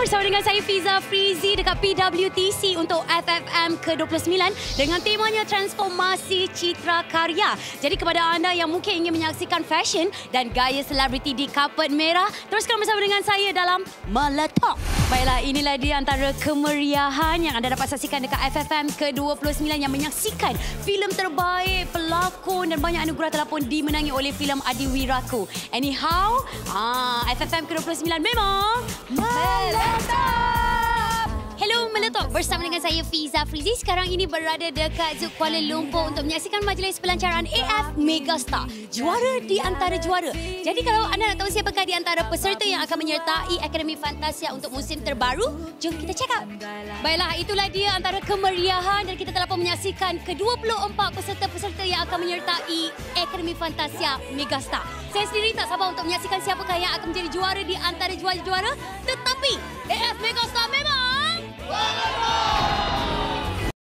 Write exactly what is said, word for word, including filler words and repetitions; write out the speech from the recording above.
bersama dengan saya Fiza Frizi dekat P W T C untuk F F M ke dua puluh sembilan dengan temanya Transformasi Citra Karya. Jadi kepada anda yang mungkin ingin menyaksikan fashion dan gaya selebriti di kapet merah, teruskan bersama dengan saya dalam Meletup. Baiklah, inilah dia antara kemeriahan yang anda dapat saksikan dekat F F M ke dua puluh sembilan yang menyaksikan filem terbaik, pelakon dan banyak anugerah telah pun dimenangi oleh filem Adiwiraku. Anyhow, ah, F F M ke dua puluh sembilan memang Meletup. Hello Meletup, bersama dengan saya Fiza Frizi. Sekarang ini berada dekat Zoo Kuala Lumpur untuk menyaksikan majlis pelancaran A F Megastar, juara di antara juara. Jadi kalau anda nak tahu siapakah di antara peserta yang akan menyertai Akademi Fantasia untuk musim terbaru, jom kita check out. Baiklah, itulah dia antara kemeriahan dan kita telah pun menyaksikan ke dua puluh empat peserta-peserta yang akan menyertai Akademi Fantasia Megastar. Saya sendiri tak sabar untuk menyaksikan siapakah yang akan menjadi juara di antara juara-juara. Tetap